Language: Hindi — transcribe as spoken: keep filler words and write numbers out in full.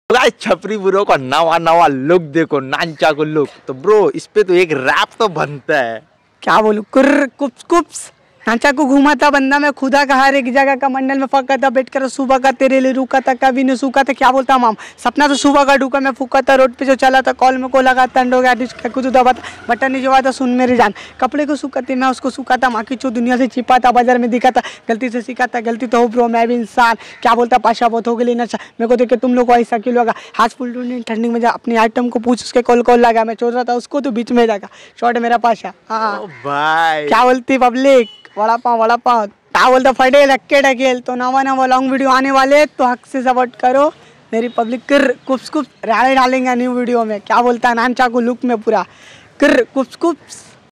गाइस छपरी ब्रो का नवा नवा लुक देखो, नांचा को लुक। तो ब्रो इस पे तो एक रैप तो बनता है। क्या बोलूं, कुर्र कुप्स कुप्स नाचा को घूमा था बंदा, मैं खुदा का हर एक जगह का मंडल में फंका था, बैठ कर सुबह का तेरे लिए रुका था, कभी नहीं सूखा था। क्या बोलता माम, सपना तो सुबह का ढूका, मैं फूका था रोड पे जो चला था, कॉल में को लगा तंड हो गया, डिश का कुछ दबा था, बटन नहीं जवा था, सुन मेरी जान। कपड़े को सूखाती मैं उसको सूखा था, माँ की चो दुनिया से छिपा था, बाजार में दिखा था, गलती से सीखा था, गलती तो हो ब्रो मैं भी इंसान। क्या बोलता पाशा बहुत हो गई नशा, मेरे को देख के तुम लोग को ऐसा क्यों लगा। हाथ फुल ढूंढने ठंडी में जा, अपनी आइटम को पूछ, उसके कॉल कॉल लगा, मैं छोड़ रहा था उसको तो बीच में जागा, शॉर्ट मेरा पाशा। हाँ भाई क्या बोलती पब्लिक, वड़ा पाव वड़ा पाव क्या बोलता फटे लक्के ढकेल। तो नवा नवा लॉन्ग वीडियो आने वाले, तो हक से सपोर्ट करो मेरी पब्लिक। कर कुप्स कुप्स राड़े डालेंगे न्यू वीडियो में। क्या बोलता है नानचा को लुक में पूरा कर कुप्स कुप्स।